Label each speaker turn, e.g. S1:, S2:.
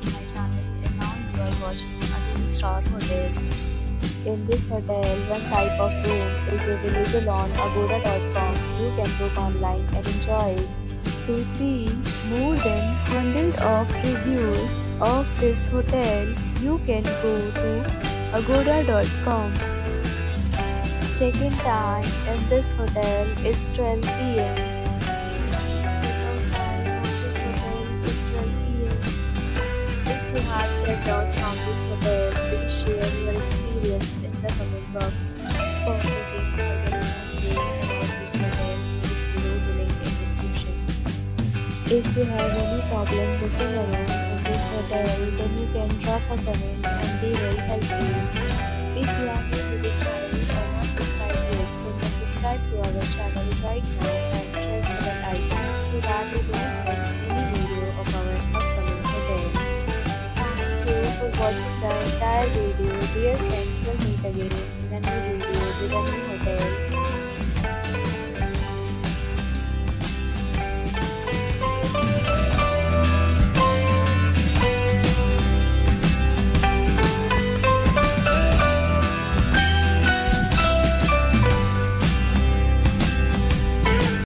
S1: to my channel, and now you are watching a 2-star hotel. In this hotel, one type of room is available on agoda.com. You can book online and enjoy it. To see more than 100 of reviews of this hotel, you can go to agoda.com. Check-in time in this hotel is 12 p.m. Check-out time of this hotel is 12 p.m. If you have checked out from this hotel, please share your experience in the comment box. For booking or getting more details about this hotel, please below the link in description. If you have any problem booking a room in this hotel, then you can drop a comment and they will help you. If you are new to this channel or not subscribed yet, then subscribe to our channel right now and press the bell icon so that you don't miss any video of our upcoming hotel. Thank you for watching the entire video. Dear friends, we'll meet again in a new video.